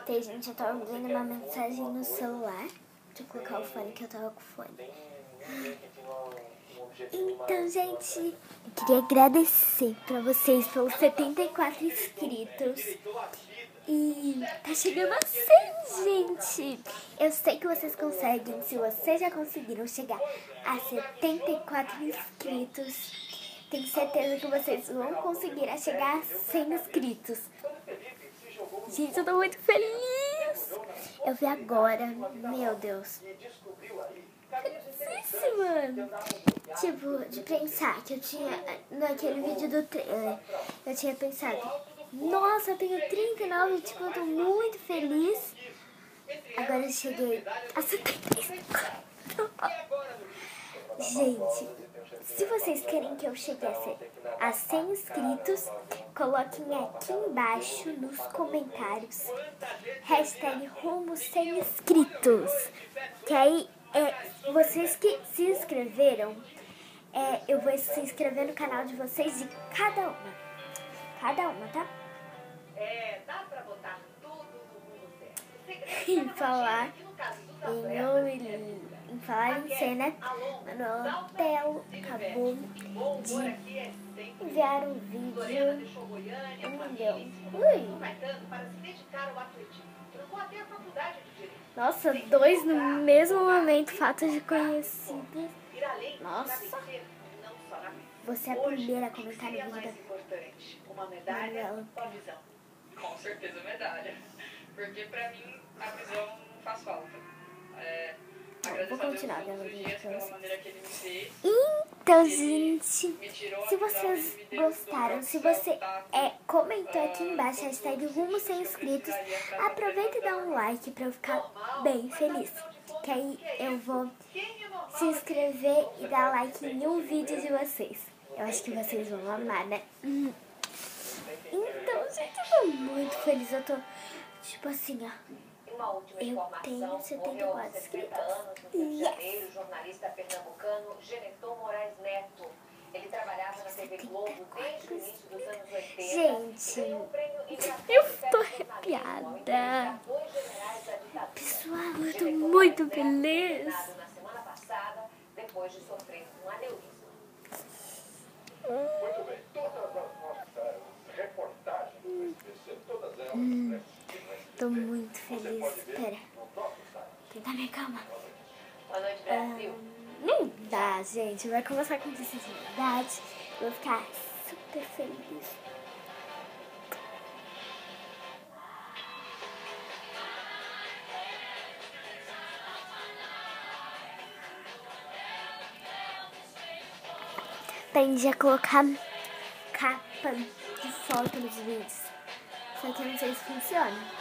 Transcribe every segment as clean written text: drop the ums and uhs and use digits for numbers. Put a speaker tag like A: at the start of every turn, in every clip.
A: Tem gente, eu tava vendo uma mensagem no celular. Deixa eu colocar o fone que eu tava com o fone. Então, gente, eu queria agradecer pra vocês pelos 74 inscritos. E tá chegando a 100, gente. Eu sei que vocês conseguem. Se vocês já conseguiram chegar a 74 inscritos, tenho certeza que vocês vão conseguir chegar a 100 inscritos. Gente, eu tô muito feliz. Eu vi agora, meu Deus. Felicíssima. Tipo, de pensar que eu tinha, naquele vídeo do trailer, eu tinha pensado, nossa, eu tenho 39, tipo, eu tô muito feliz. Agora eu cheguei a 75. Gente, se vocês querem que eu chegue a 100 inscritos, coloquem aqui embaixo nos comentários hashtag rumo 100 inscritos. Que aí, vocês que se inscreveram, eu vou se inscrever no canal de vocês de cada uma. Cada uma, tá?
B: Dá pra botar tudo no mundo certo.
A: Em falar em cena, Manuela Telo acabou de enviar um vídeo. Ui! Nossa, dois no mesmo momento, fatos de conhecidos. Nossa! Você é a primeira a comentar no vídeo
B: Uma medalha,
A: Manuela.
B: uma visão.
C: Com certeza medalha. Porque pra mim a visão não faz falta.
A: Vou continuar vendo o vídeo pra
C: pela
A: vocês.
C: maneira que ele me fez.
A: Então, gente,
C: Me tirou
A: se
C: a
A: vocês
C: visão e me deu
A: gostaram,
C: um
A: se você
C: contato,
A: comentou aqui embaixo, hashtag rumo 100 inscritos, aproveita e dá um like pra eu ficar bem feliz. Que aí eu vou se inscrever e dar like em um vídeo de vocês. Eu acho que vocês vão amar, né? Então, gente, eu tô muito feliz. Eu tô, tipo assim, ó.
B: Uma última
A: Eu
B: informação,
A: tenho 74
B: morreu aos 60
A: inscritos.
B: anos, no Rio de
A: Yes.
B: Janeiro, o jornalista pernambucano Geneton Moraes Neto. Ele trabalhava na TV Globo desde o início dos anos 80.
A: Gente,
B: Ganhou o prêmio Engraçado
A: eu
B: do
A: tô
B: Jornalismo, ao
A: arrepiada.
B: entrevistar dois generais da ditadura.
A: Pessoal, eu tô
B: Geneton
A: muito
B: Moraes Neto foi
A: feliz.
B: internado na semana passada, depois de sofrer um aneurisma.
D: Muito bem, todas as nossas reportagens, todas elas,
A: Tô muito feliz. Espera, tentar me acalmar.
B: Boa noite, Brasil.
A: Não dá, gente. Vai começar com necessidade. Eu vou ficar super feliz. Aprendi a colocar capa de foto nos vídeos. Só que eu não sei se funciona.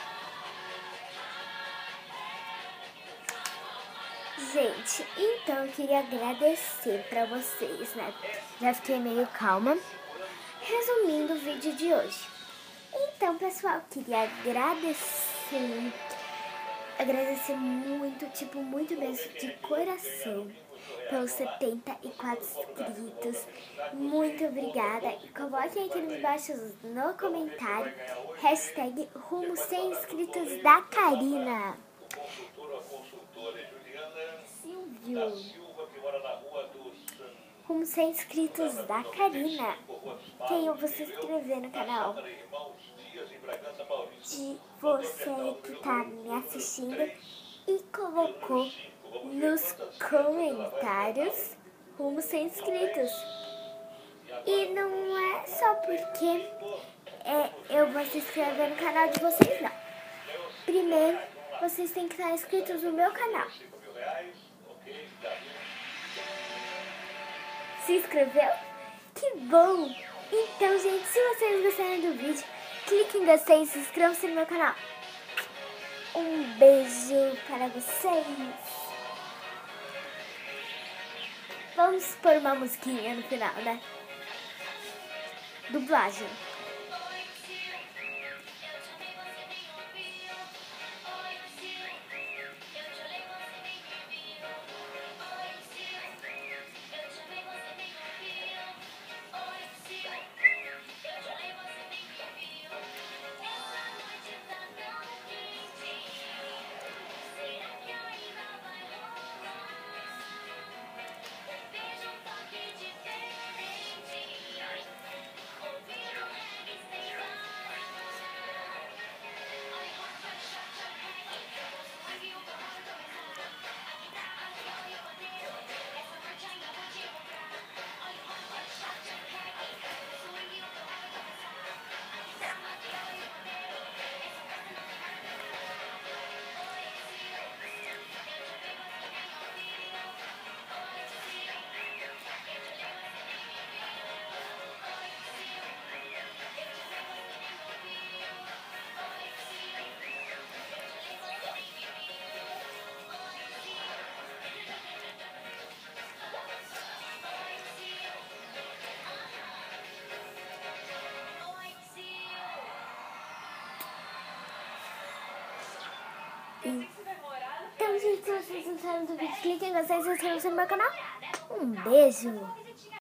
A: Gente, então eu queria agradecer pra vocês, né? Já fiquei meio calma. Resumindo o vídeo de hoje. Então, pessoal, queria agradecer muito, tipo, muito mesmo, de coração, pelos 74 inscritos. Muito obrigada. E coloquem aqui embaixo no comentário hashtag rumo 100 inscritos da Karina. Rumo 100 inscritos da Karina. Quem eu vou se inscrever no canal de você que tá me assistindo e colocou nos comentários rumo 100 inscritos. E não é só porque eu vou se inscrever no canal de vocês, não. Primeiro, vocês têm que estar inscritos no meu canal. Se inscreveu? Que bom! Então, gente, se vocês gostaram do vídeo, clique em gostei e se inscrevam-se no meu canal. Um beijo para vocês. Vamos pôr uma musiquinha no final, né? Dublagem. Então, gente, se vocês gostaram do vídeo, cliquem em gostei e se inscrevam no meu canal. Um beijo!